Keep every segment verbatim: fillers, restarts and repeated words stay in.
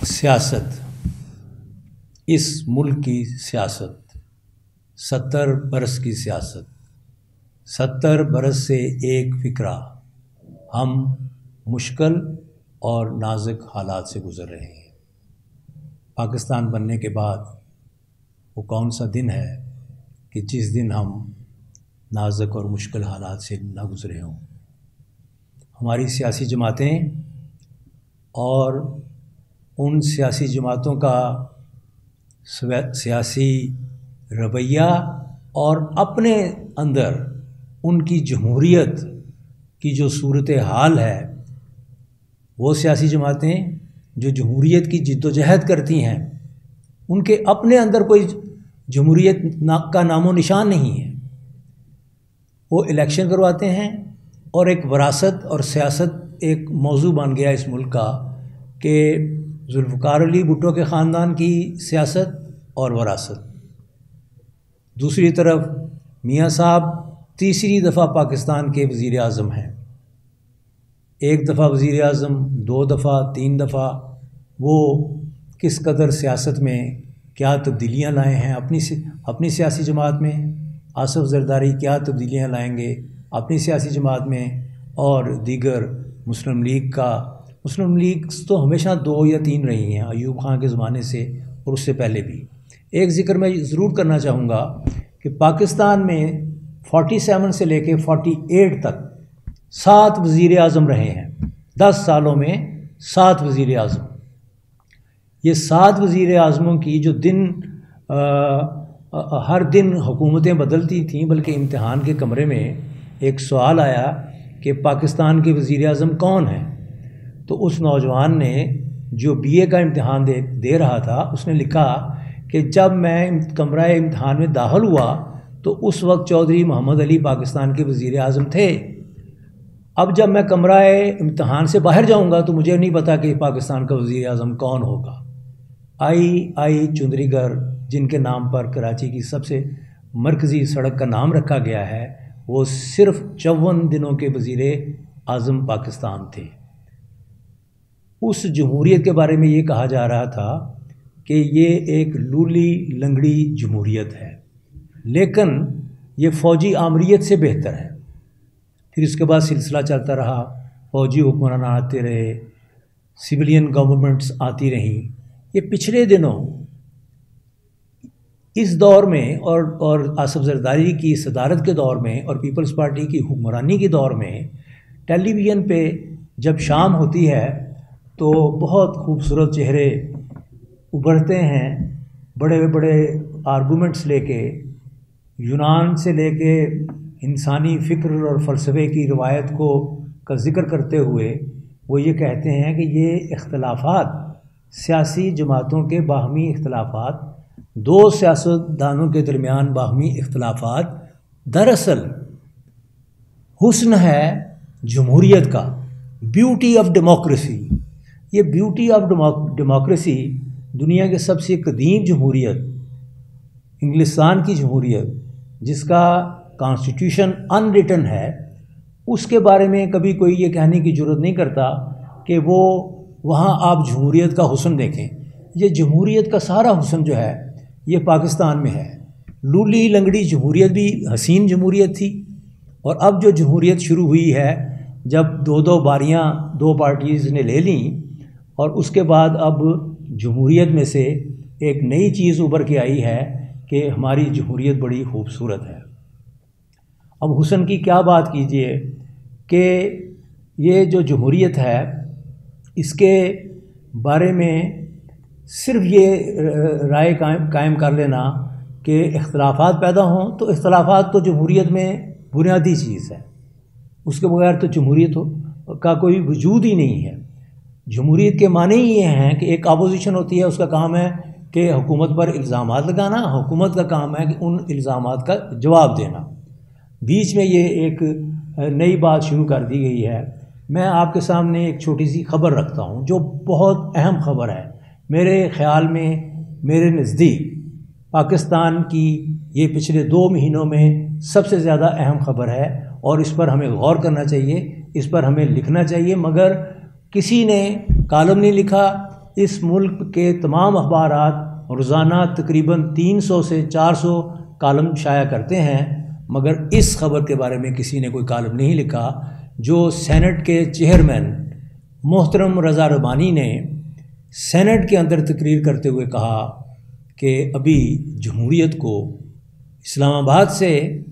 सियासत, इस मुल्क की सियासत, सत्तर बरस की सियासत, सत्तर बरस से एक फ़िक्रा, हम मुश्किल और नाजुक हालात से गुज़र रहे हैं। पाकिस्तान बनने के बाद वो कौन सा दिन है कि जिस दिन हम नाजुक और मुश्किल हालात से ना गुज़रे हों। हमारी सियासी जमातें और उन सियासी जमातों का सियासी रवैया और अपने अंदर उनकी जमहूरियत की जो सूरत हाल है, वो सियासी जमातें जो जमहूरियत की जिद्दोजहद करती हैं, उनके अपने अंदर कोई जमहूरियत ना, का नामो निशान नहीं है। वो इलेक्शन करवाते हैं और एक वरासत और सियासत एक मौजू बन गया इस मुल्क का कि जुल्फ़िकार अली भुट्टो के ख़ानदान की सियासत और वरासत। दूसरी तरफ मियाँ साहब तीसरी दफ़ा पाकिस्तान के वज़ीर आज़म हैं। एक दफ़ा वज़ीर आज़म, दो दफ़ा, तीन दफ़ा, वो किस कदर सियासत में क्या तब्दीलियाँ लाए हैं अपनी अपनी सियासी जमात में। आसिफ ज़रदारी क्या तब्दीलियाँ लाएंगे अपनी सियासी जमात में, और दीगर मुस्लिम लीग का मुस्लिम लीग तो हमेशा दो या तीन रही हैं, अयूब खान के ज़माने से और उससे पहले भी। एक ज़िक्र मैं ज़रूर करना चाहूँगा कि पाकिस्तान में सैंतालीस से लेके अड़तालीस तक सात वज़ीर आज़म रहे हैं। दस सालों में सात वज़ीर आज़म। ये सात वज़ीर आज़मों की जो दिन आ, आ, हर दिन हुकूमतें बदलती थीं, बल्कि इम्तिहान के कमरे में एक सवाल आया कि पाकिस्तान के वज़ीर आज़म कौन हैं। तो उस नौजवान ने जो बीए का इम्तिहान दे दे रहा था, उसने लिखा कि जब मैं कमरा इम्तिहान में दाखिल हुआ तो उस वक्त चौधरी मोहम्मद अली पाकिस्तान के वज़ीर आज़म थे। अब जब मैं कमरा इम्तिहान से बाहर जाऊंगा तो मुझे नहीं पता कि पाकिस्तान का वज़ीर आज़म कौन होगा। आई आई चुंदरीगर, जिनके नाम पर कराची की सबसे मरकज़ी सड़क का नाम रखा गया है, वो सिर्फ चौवन दिनों के वज़ीर आज़म पाकिस्तान थे। उस जमहूरियत के बारे में ये कहा जा रहा था कि ये एक लूली लंगड़ी जमहूरियत है, लेकिन ये फ़ौजी आमरीत से बेहतर है। फिर इसके बाद सिलसिला चलता रहा, फ़ौजी हुक्मरान आते रहे, सिविलियन गवर्नमेंट्स आती रहीं। ये पिछले दिनों इस दौर में और और आसिफ ज़रदारी की सदारत के दौर में और पीपल्स पार्टी की हुक्मरानी के दौर में टेलीविज़न पे जब शाम होती है तो बहुत खूबसूरत चेहरे उभरते हैं, बड़े बड़े आर्गूमेंट्स लेके, यूनान से लेके इंसानी फ़िक्र और फ़लसफ़े की रवायत को का ज़िक्र करते हुए वो ये कहते हैं कि ये इख्तलाफात, सियासी जमातों के बाहमी इख्तलाफात, दो सियासतदानों के दरमियान बाहमी इख्तलाफात दरअसल हुस्न है जमहूरियत का, ब्यूटी ऑफ डेमोक्रेसी। ये ब्यूटी ऑफ डेमोक्रेसी दुनिया के सबसे कदीम जमहूरियत, इंग्लिस्तान की जमहूरियत, जिसका कॉन्स्टिट्यूशन अनरिटन है, उसके बारे में कभी कोई ये कहने की ज़रूरत नहीं करता कि वो वहाँ आप जमहूरियत का हुस्न देखें। ये जमहूरियत का सारा हुस्न जो है ये पाकिस्तान में है। लूली लंगड़ी जमहूरियत भी हसीन जमहूरियत थी, और अब जो जमहूरियत शुरू हुई है, जब दो दो बारियां दो पार्टीज़ ने ले लीं और उसके बाद अब जमहूरियत में से एक नई चीज़ उभर के आई है कि हमारी जमहूरियत बड़ी खूबसूरत है। अब हुस्न की क्या बात कीजिए कि ये जो जमहूरियत है, इसके बारे में सिर्फ ये राय कायम कायम कर लेना कि इख्तलाफात पैदा हों, तो इख्तलाफात तो जमहूरियत में बुनियादी चीज़ है, उसके बगैर तो जमहूरियत का कोई वजूद ही नहीं है। जमहूरियत के माने ही ये हैं कि एक अपोजिशन होती है, उसका काम है कि हुकूमत पर इल्ज़ामात लगाना, हुकूमत का काम है कि उन इल्ज़ामात का जवाब देना। बीच में ये एक नई बात शुरू कर दी गई है। मैं आपके सामने एक छोटी सी खबर रखता हूँ जो बहुत अहम खबर है। मेरे ख़्याल में, मेरे नज़दीक पाकिस्तान की ये पिछले दो महीनों में सबसे ज़्यादा अहम खबर है और इस पर हमें गौर करना चाहिए, इस पर हमें लिखना चाहिए। मगर किसी ने कॉलम नहीं लिखा, इस मुल्क के तमाम अखबारात रोज़ाना तकरीबन तीन सौ से चार सौ कालम शाया करते हैं, मगर इस खबर के बारे में किसी ने कोई कालम नहीं लिखा जो सेनेट के चेयरमैन मोहतरम रज़ा रबानी ने सेनेट के अंदर तकरीर करते हुए कहा कि अभी जमहूरियत को इस्लामाबाद से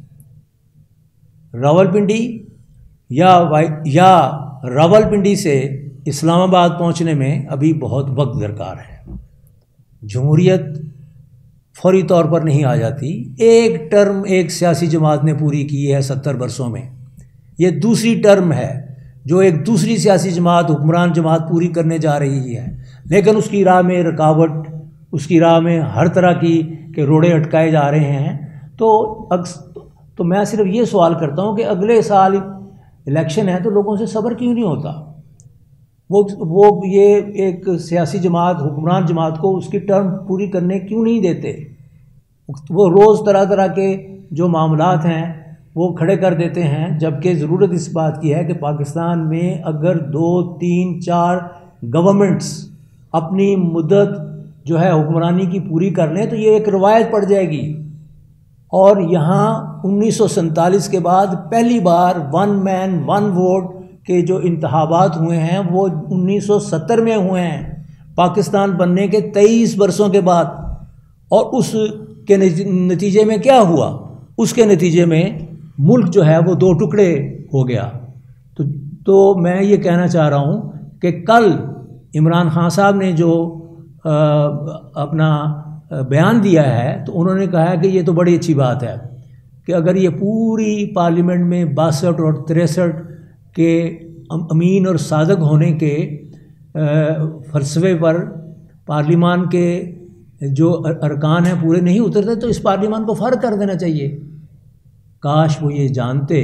रावलपिंडी या या रावलपिंडी से इस्लामाबाद पहुंचने में अभी बहुत वक्त दरकार है। जमहूरियत फौरी तौर पर नहीं आ जाती। एक टर्म एक सियासी जमात ने पूरी की है सत्तर बरसों में, ये दूसरी टर्म है जो एक दूसरी सियासी जमात, हुक्मरान जमात पूरी करने जा रही है, लेकिन उसकी राह में रुकावट, उसकी राह में हर तरह की के रोड़े अटकाए जा रहे हैं। तो अक्स तो मैं सिर्फ ये सवाल करता हूँ कि अगले साल इलेक्शन है तो लोगों से सब्र क्यों नहीं होता? वो वो ये एक सियासी जमात, हुक्मरान जमात को उसकी टर्म पूरी करने क्यों नहीं देते? वो रोज़ तरह तरह के जो मामलात हैं वो खड़े कर देते हैं, जबकि ज़रूरत इस बात की है कि पाकिस्तान में अगर दो तीन चार गवर्नमेंट्स अपनी मुद्दत जो है हुक्मरानी की पूरी कर लें तो ये एक रवायत पड़ जाएगी। और यहाँ उन्नीस सौ सैंतालीस के बाद पहली बार वन मैन वन वोट के जो इंतखाबात हुए हैं वो उन्नीस सौ सत्तर में हुए हैं, पाकिस्तान बनने के तेईस बरसों के बाद। और उस के नतीजे में क्या हुआ? उसके नतीजे में मुल्क जो है वो दो टुकड़े हो गया। तो तो मैं ये कहना चाह रहा हूँ कि कल इमरान खान साहब ने जो आ, अपना बयान दिया है तो उन्होंने कहा है कि ये तो बड़ी अच्छी बात है कि अगर ये पूरी पार्लियामेंट में बासठ और तिरसठ के अमीन और सादक होने के फ़लसफ़े पर पार्लियामान के जो अरकान हैं पूरे नहीं उतरते तो इस पार्लियामान को फ़र्क कर देना चाहिए। काश वो ये जानते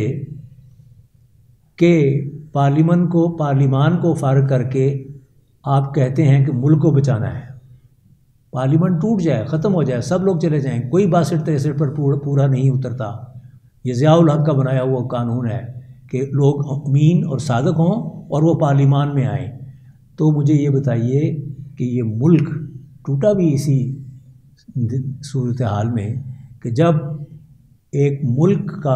कि पार्लियामान को पार्लियामान को फ़र्क करके आप कहते हैं कि मुल्क को बचाना है, पार्लियामेंट टूट जाए, ख़त्म हो जाए, सब लोग चले जाएं, कोई बासठ तिरसठ पर पूरा, पूरा नहीं उतरता। ये ज़ियाउल हक़ का बनाया हुआ कानून है कि लोग अमीन और सादक हों और वो पार्लियामान में आएँ। तो मुझे ये बताइए कि ये मुल्क टूटा भी इसी सूरत हाल में कि जब एक मुल्क का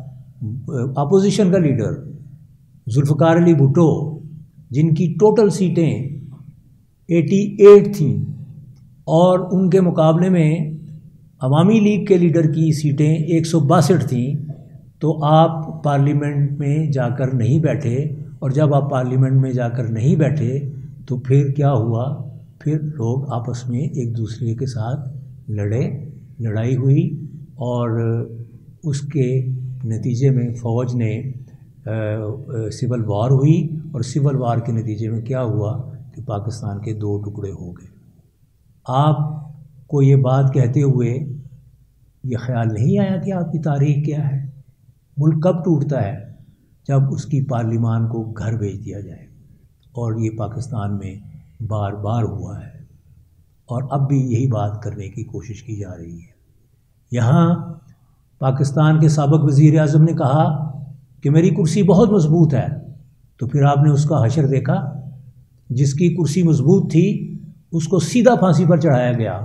अपोजिशन का लीडर जुल्फ़िकार अली भुट्टो, जिनकी टोटल सीटें अट्ठासी थीं और उनके मुकाबले में अवामी लीग के लीडर की सीटें एक सौ बासठ थीं, तो आप पार्लियामेंट में जाकर नहीं बैठे। और जब आप पार्लियामेंट में जाकर नहीं बैठे तो फिर क्या हुआ? फिर लोग आपस में एक दूसरे के साथ लड़े, लड़ाई हुई और उसके नतीजे में फ़ौज ने सिविल वार हुई और सिविल वार के नतीजे में क्या हुआ कि पाकिस्तान के दो टुकड़े हो गए। आपको ये बात कहते हुए ये ख्याल नहीं आया कि आपकी तारीख़ क्या है? मुल्क कब टूटता है? जब उसकी पार्लियामान को घर भेज दिया जाए। और ये पाकिस्तान में बार बार हुआ है और अब भी यही बात करने की कोशिश की जा रही है। यहाँ पाकिस्तान के साबिक़ वज़ीर आज़म ने कहा कि मेरी कुर्सी बहुत मज़बूत है, तो फिर आपने उसका हशर देखा। जिसकी कुर्सी मज़बूत थी उसको सीधा फांसी पर चढ़ाया गया।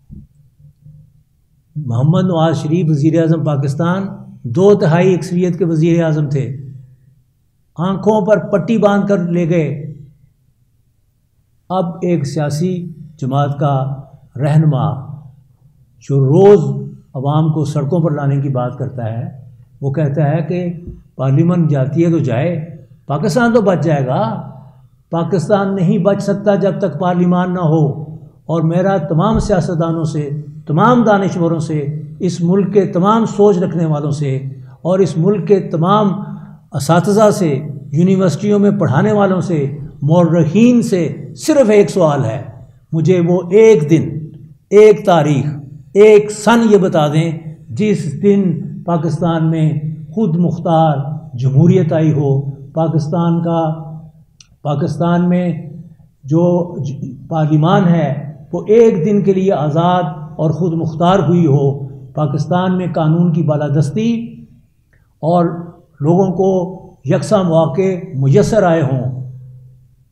मोहम्मद नवाज शरीफ वज़ीर आज़म पाकिस्तान दो तिहाई अक्सरियत के वज़ीर आज़म थे, आँखों पर पट्टी बांध कर ले गए। अब एक सियासी जमात का रहनुमा जो रोज़ अवाम को सड़कों पर लाने की बात करता है, वो कहता है कि पार्लियामेंट जाती है तो जाए, पाकिस्तान तो बच जाएगा। पाकिस्तान नहीं बच सकता जब तक पार्लियामान ना हो। और मेरा तमाम सियासतदानों से, तमाम दानिशवरों से, इस मुल्क के तमाम सोच रखने वालों से और इस मुल्क के तमाम असातिज़ा से, यूनिवर्सिटियों में पढ़ाने वालों से, मौर्रखीन से सिर्फ़ एक सवाल है, मुझे वो एक दिन, एक तारीख़, एक सन ये बता दें जिस दिन पाकिस्तान में खुद मुख्तार जमहूरियत आई हो। पाकिस्तान का पाकिस्तान में जो पार्लियामान है वो एक दिन के लिए आज़ाद और ख़ुद मुख्तार हुई हो। पाकिस्तान में कानून की बालादस्ती और लोगों को यकसा मौके मुयस्सर आए हों।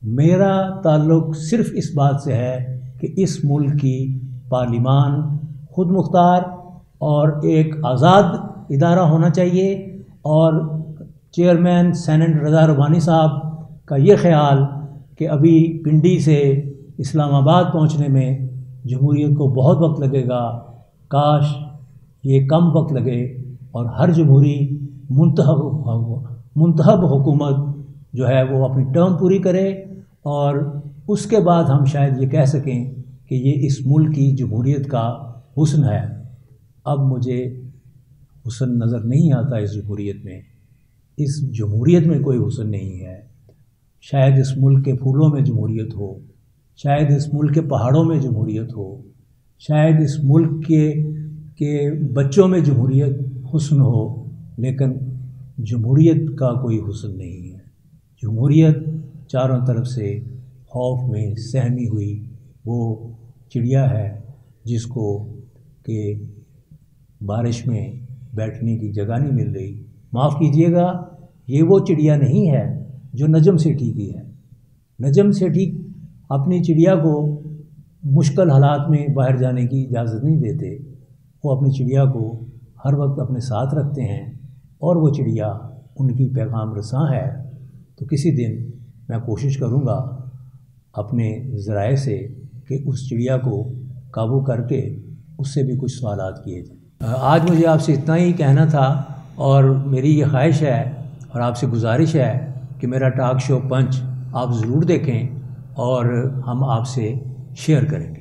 मेरा ताल्लुक़ सिर्फ़ इस बात से है कि इस मुल्क की पार्लिमान खुद मुख्तार और एक आज़ाद इदारा होना चाहिए, और चेयरमैन सेनेट रज़ा रब्बानी साहब का ये ख़्याल कि अभी पिंडी से इस्लामाबाद पहुंचने में जमहूरियत को बहुत वक्त लगेगा, काश ये कम वक्त लगे और हर जमहूरी मुंतखब मुंतखब हुकूमत जो है वो अपनी टर्म पूरी करे, और उसके बाद हम शायद ये कह सकें कि ये इस मुल्क की जमहूरियत का हुस्न है। अब मुझे हुस्न नज़र नहीं आता इस जमहूरियत में। इस जमहूरियत में कोई हुस्न नहीं है। शायद इस मुल्क के फूलों में जमहूरियत हो, शायद इस मुल्क के पहाड़ों में जमहूरियत हो, शायद इस मुल्क के के बच्चों में जमहूरियत हुस्न हो, लेकिन जमहूरियत का कोई हुस्न नहीं है। जमहूरियत चारों तरफ से खौफ में सहमी हुई वो चिड़िया है जिसको कि बारिश में बैठने की जगह नहीं मिल रही। माफ़ कीजिएगा, ये वो चिड़िया नहीं है जो नजम सेठी की है। नजम सेठी अपनी चिड़िया को मुश्किल हालात में बाहर जाने की इजाज़त नहीं देते। वो अपनी चिड़िया को हर वक्त अपने साथ रखते हैं और वो चिड़िया उनकी पैगाम रसां है। तो किसी दिन मैं कोशिश करूँगा अपने ज़राए से कि उस चिड़िया को काबू करके उससे भी कुछ सवालात किए जाएँ। आज मुझे आपसे इतना ही कहना था, और मेरी ये ख्वाहिश है और आपसे गुजारिश है कि मेरा टॉक शो पंच आप ज़रूर देखें और हम आपसे शेयर करें।